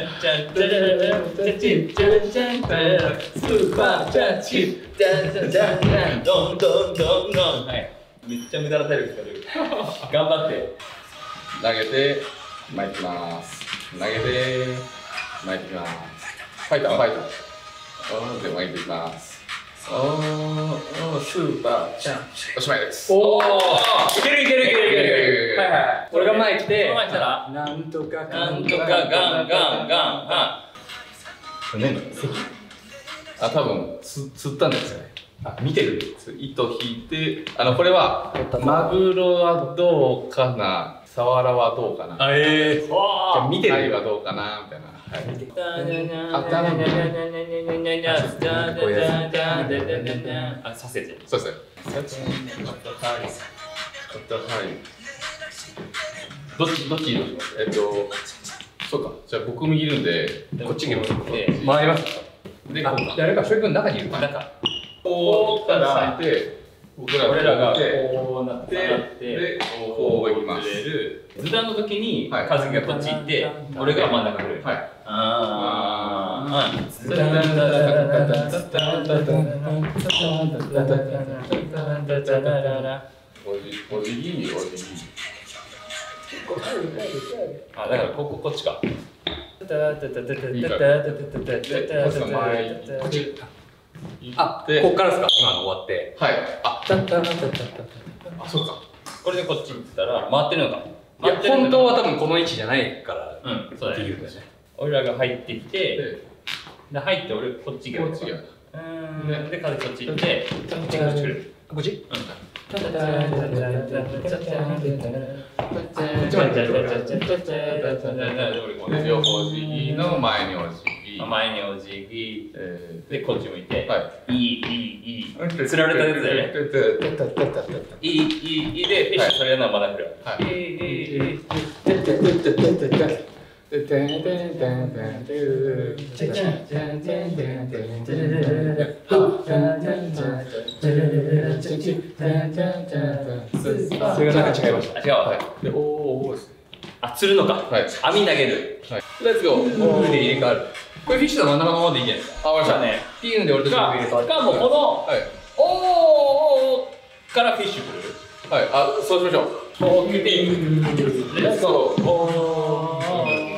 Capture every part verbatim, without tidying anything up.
チャンチャララチャチンチャラチャンチャラスーパーチャンチンチャンチャンチャンチャンドンドンドンドン。はい。めっちゃ無駄な体力使ってる。頑張って。 投げて前行きます。投げて前行きます。ファイターファイター。で前行きます。 おーおースーパーチャン。 おしまいです。 おお。いけるいけるいけるいける。はいはい。 俺が前来て、 前来たらなんとかなんとかガンガンガン。はい。何の？ あ、多分つ釣ったんですよね。あ、見てる。糸引いて、あのこれはマグロはどうかな、サワラはどうかな。 あええ。 じゃ見てる。タイはどうかなみたいな。はい。 あ、させて。 そうですね。どっちどっちいるんですか。えっと、そうか。じゃあ僕右いるんで、こっちに回ります。で、 誰か翔くん中にいる。 中。 こう来たらいて、僕ら俺らがここうなってで、こう行きます。 図談の時に和樹がこっち行って俺が真ん中来る。 はい。 ああ。 おじおじぎにおじぎ。 あ、だからこここっちか。 いいから。で、パス前行って。 あ、こっからですか。今の終わって。 はい。あ、あ、そうか。 これでこっち行ったら回ってるのか。 いや本当は多分この位置じゃないからうんそうだねっていうんだよね。 俺らが入ってきてで入って俺こっち行けばこっちがうんで風こっち行ってこっちこっち来るこっち？ 両方お辞儀の前にお辞儀。 前にお辞儀えでこっち向いてはいいいいいいいつられたやつだよねいいいいいいでよしそれやるのはまだ来るいいいいいいそれがなんか違いました。 あ違うわでおーおーですね。 あ釣るのかはい網投げるレッツゴー。 フーで入れ替わる。これフィッシュの真ん中のままでいいじゃないですか。 あ、わかりましねピーンで俺とか入れ替わる。 かもうこのた。はいおーおーからフィッシュ来るはい。あ、そうしましょう。 おー来てレッツゴーおー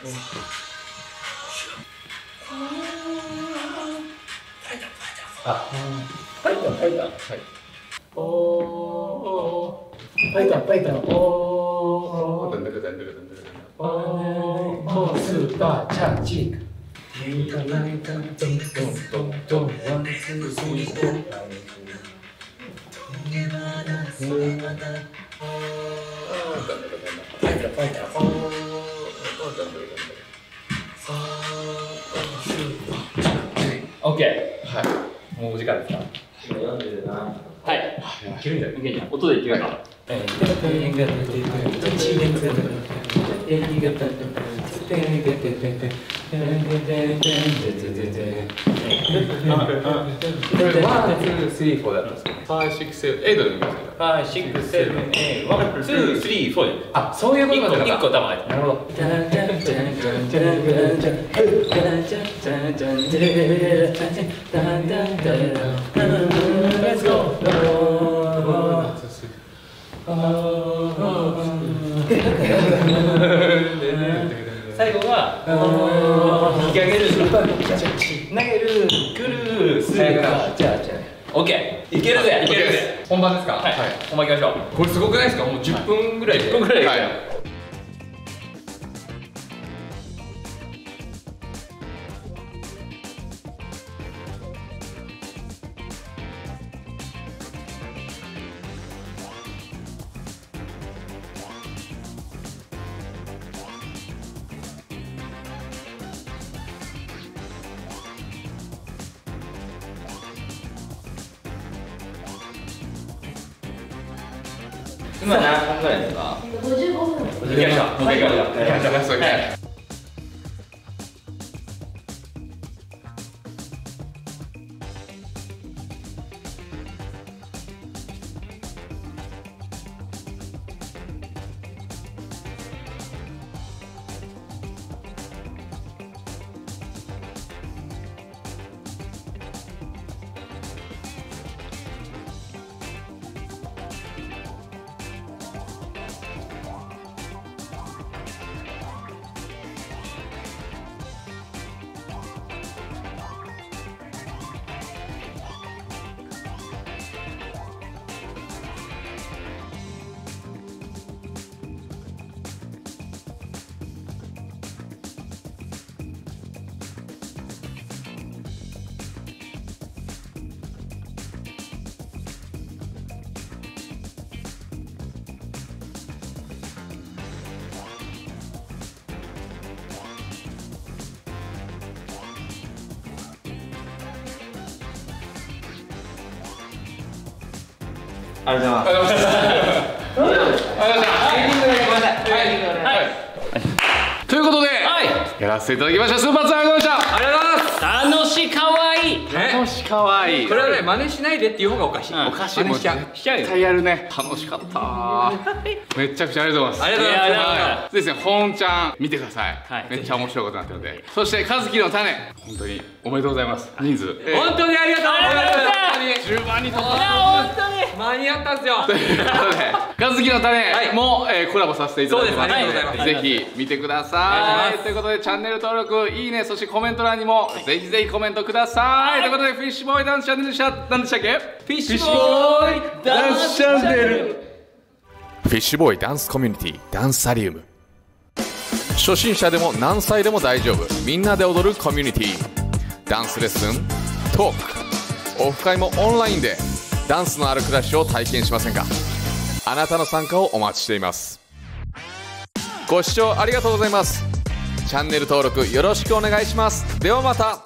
あ、 ファイターファイターはい。 おーおーファイターファイターおーだんだかだんだかだんだかおースーパーチャージ変化ないかドンドンドンドンワンツースリーフォーファイターファイターおーオッケはい。 ーもうお時間ですか今読んでるな。 はいいけるんじゃない？ いけんじゃん音でいけるかこれワン、ツー、スリー、フォーだったんですか。ファイブ、シックス、セブン、エイトで見ましたか。 ファイブ、シックス、セブン、エイト、ワン、ツー、スリー、フォー。 あ、そういうことなんだ。 一個玉入ってなるほど。 最後は引き上げる投げるくるするかじゃあじゃあオッケーいけるぜいけるぜ本番ですか？ はい本番行きましょうこれすごくないですか？もうじゅっぷんぐらいで。 じゅっぷんぐらいではい。 今何分ぐらいですかごじゅうごふん。 行きましょうもう一回行きましょうラストね。 ありがとうございますありがとうございました。ありがとうございました。 エンディングでごめんなさい。 はいはい。ということで、 はいやらせていただきました。スーパーツアーありがとうございました。 ありがとうございます。 楽しかわいいね楽しかわいい。 これはね真似しないでっていう方がおかしい。 うんおかしいもん真似しちゃう。 しちゃうよ絶対やるね。楽しかった。めちゃくちゃありがとうございます。 ありがとうございますいやありがとうございますはい。ですね、本ちゃん見てください。 はいめっちゃ面白いことになってるので。そして和樹の種、本当におめでとうございます。人数。 本当にありがとうございます。 じゅうばんに突いや破。 本当に間に合ったんですよ。 ということで、和樹の種も、えーコラボさせていただきますそうですありがとうございますぜひ見てくだおさ願いしますい。ということで、チャンネル登録、いいね、そしてコメント欄にもぜひぜひコメントください。ということで、フィッシュボーイダンスチャンネルでした。何でしたっけ？フフィッシュボーイダンスチャンネル。 フィッシュボーイダンスコミュニティダンサリウム。初心者でも何歳でも大丈夫、みんなで踊るコミュニティ。ダンスレッスン、トーク、オフ会もオンラインでダンスのある暮らしを体験しませんか？あなたの参加をお待ちしています。ご視聴ありがとうございます。チャンネル登録よろしくお願いします。ではまた。